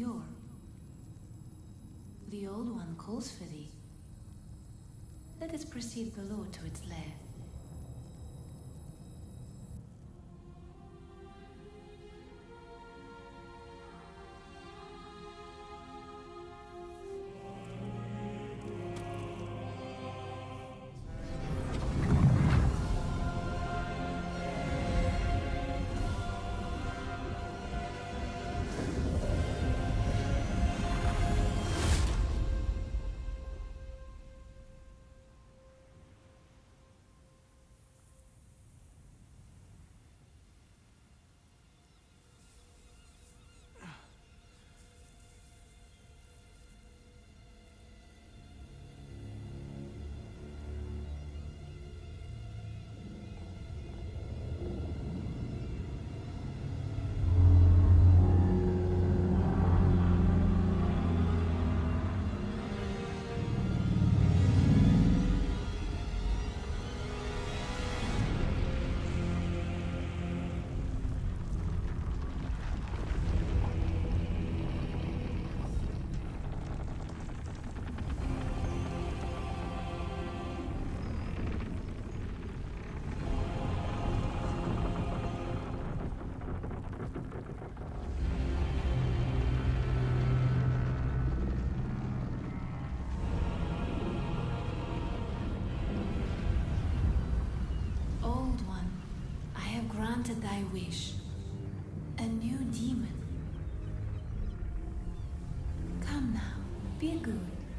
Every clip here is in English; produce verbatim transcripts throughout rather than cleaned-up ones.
pure. The Old One calls for thee. Let us proceed below to its lair. Granted thy wish. A new demon. Come now, be good.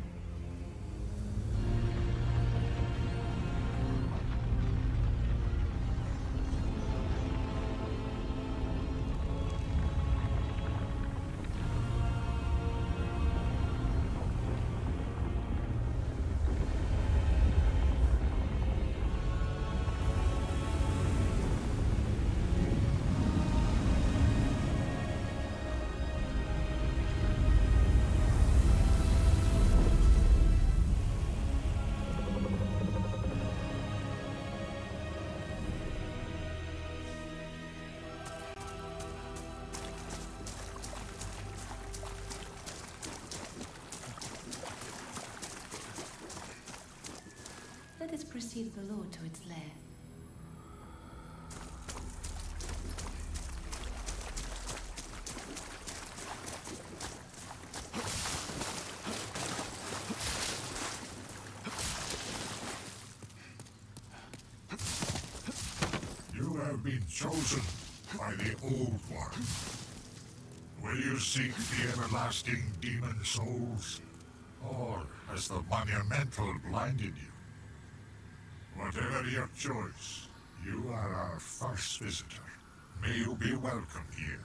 Let us proceed below to its lair. You have been chosen by the Old One. Will you seek the everlasting demon souls? Or has the monumental blinded you? Whatever your choice, you are our first visitor. May you be welcome here.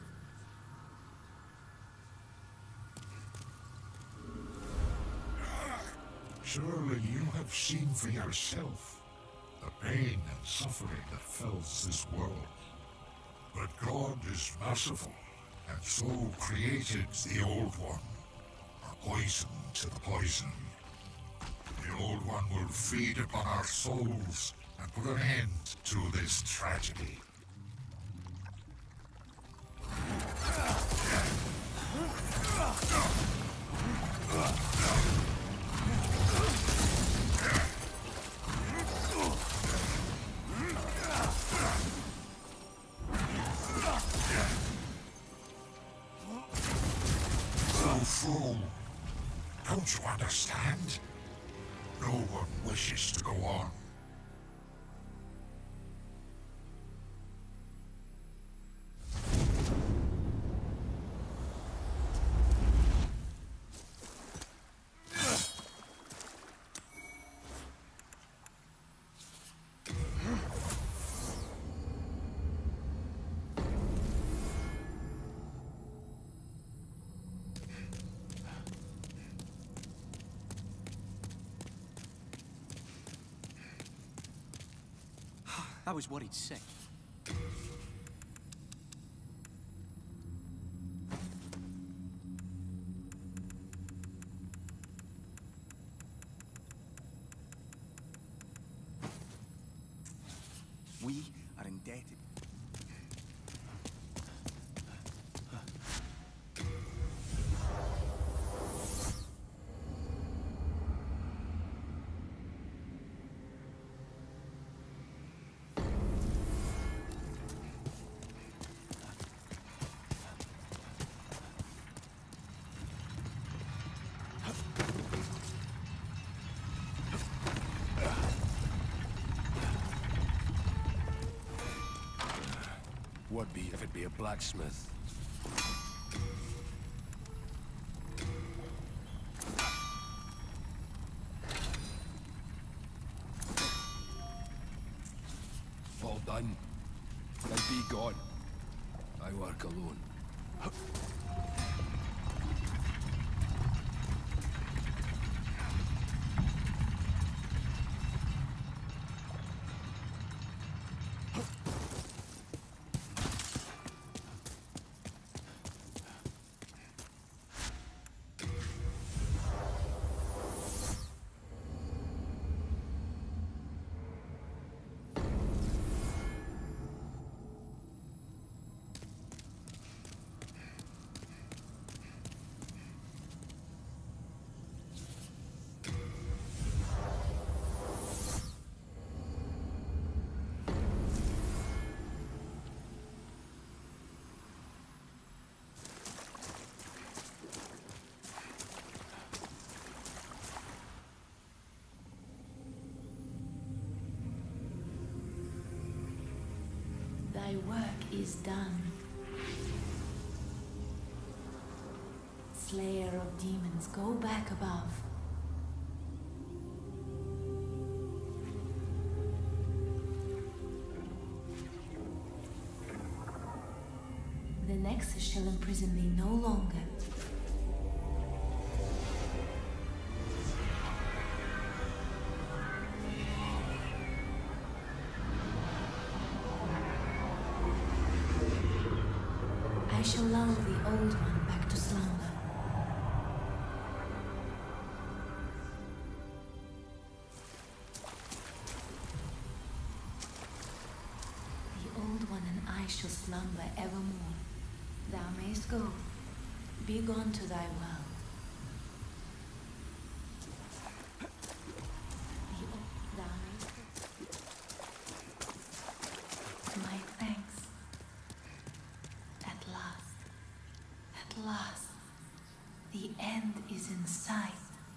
Surely you have seen for yourself the pain and suffering that fills this world. But God is merciful, and so created the Old One, a poison to the poison. The Old One will feed upon our souls and put an end to this tragedy. Oh, fool! Don't you understand? No one wishes to go on. I was worried sick. We are indebted. would be if it be a blacksmith. All done. Then be gone. I work alone. Thy work is done. Slayer of demons, go back above. The Nexus shall imprison thee no longer. I shall lull the old one back to slumber. The old one and I shall slumber evermore. Thou mayst go. Be gone to thy world. The old, thou mayst go. My thanks. At last, at last, the end is in sight.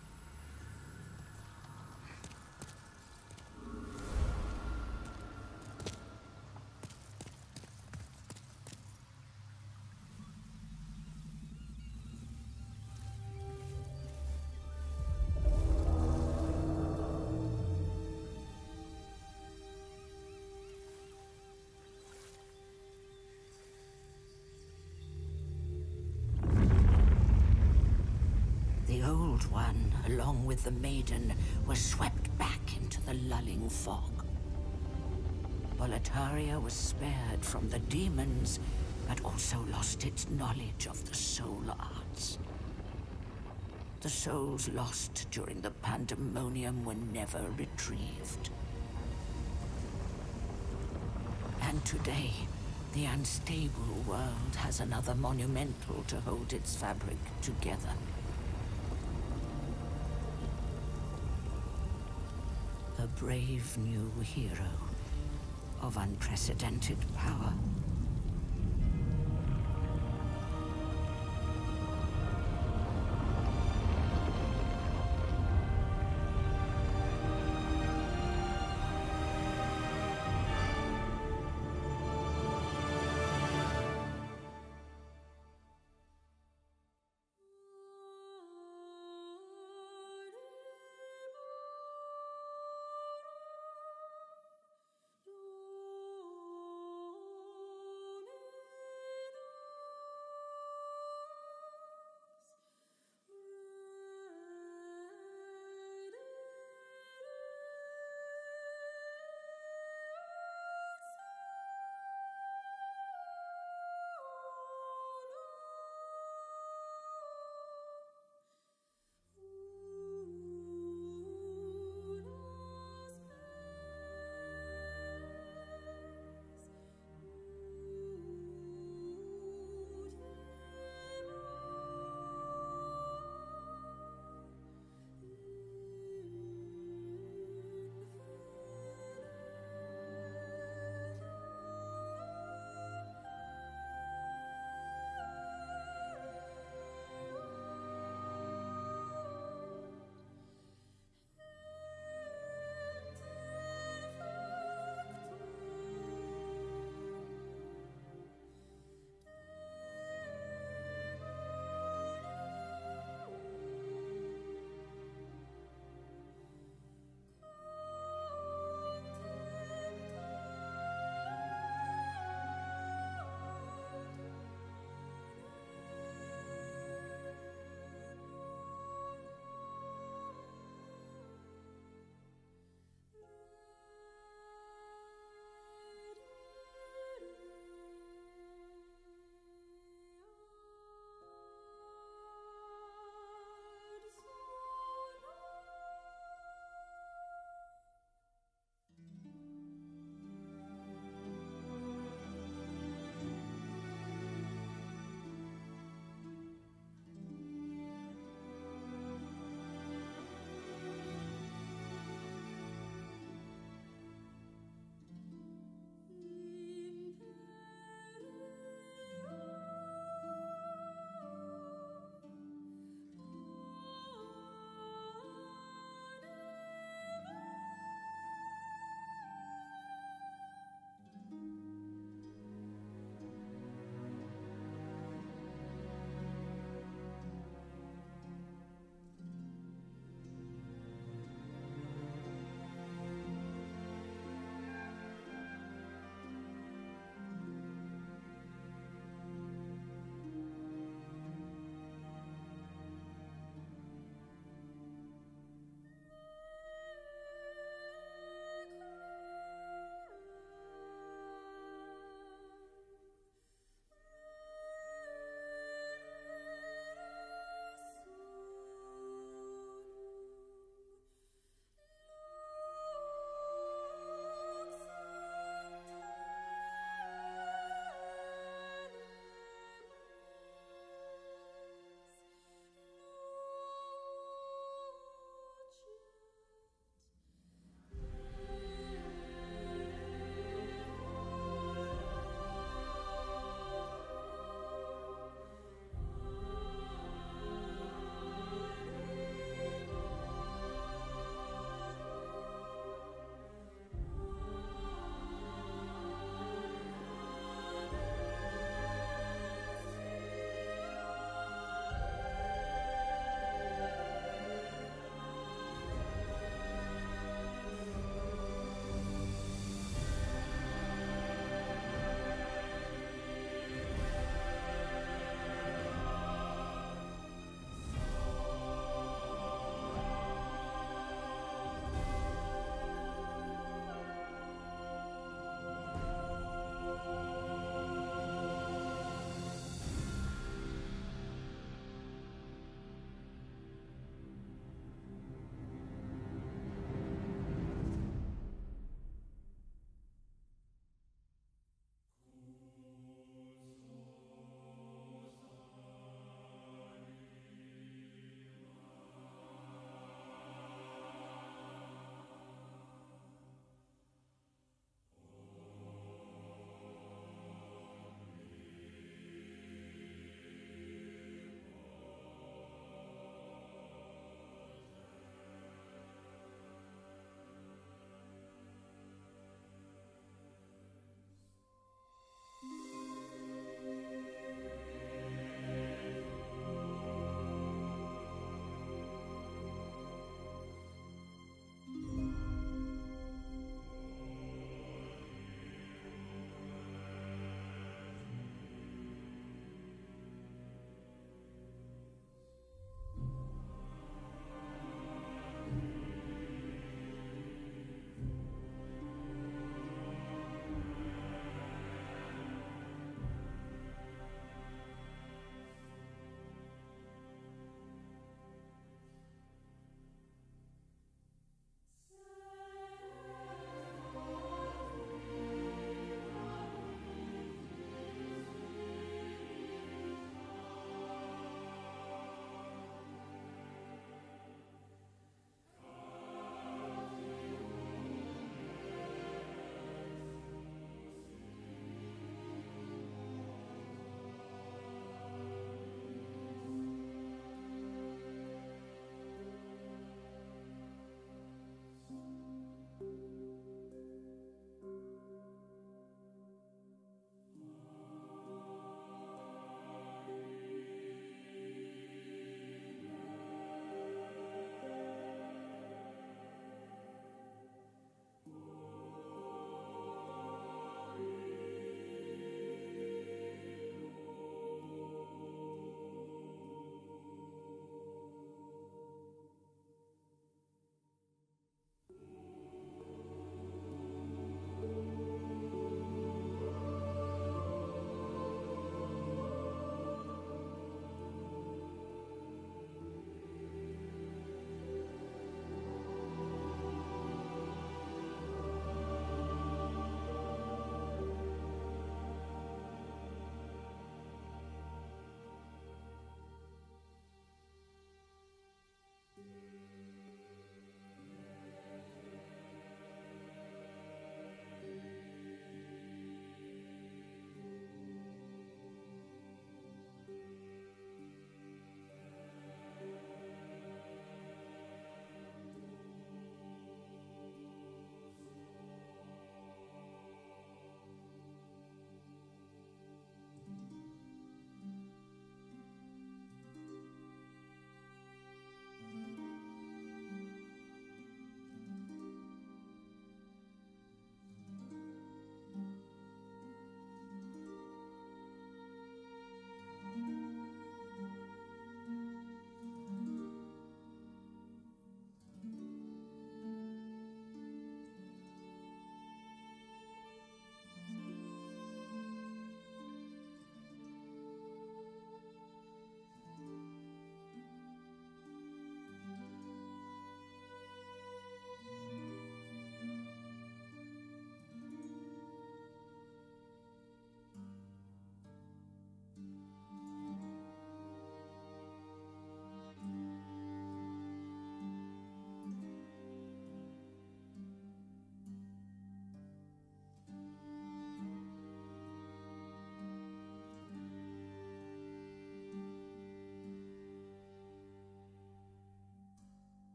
The Old One, along with the Maiden, was swept back into the lulling fog. Boletaria was spared from the demons, but also lost its knowledge of the soul arts. The souls lost during the pandemonium were never retrieved. And today, the unstable world has another monumental to hold its fabric together. A brave new hero of unprecedented power.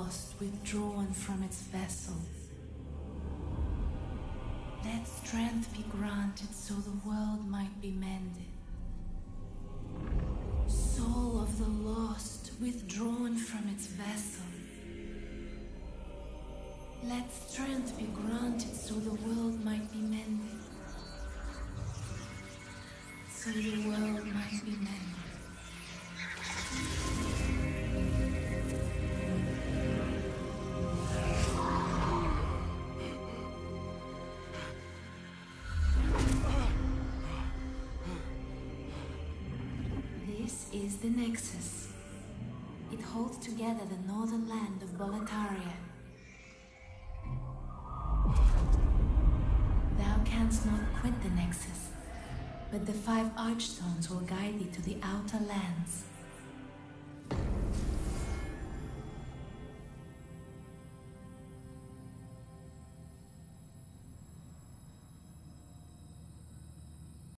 lost withdrawn from its vessel. Let strength be granted so the world might be mended. Soul of the lost withdrawn from its vessel. Let strength be granted so the world might be mended. So the world might be mended. This is the Nexus. It holds together the northern land of Boletaria. Thou canst not quit the Nexus, but the five Archstones will guide thee to the outer lands.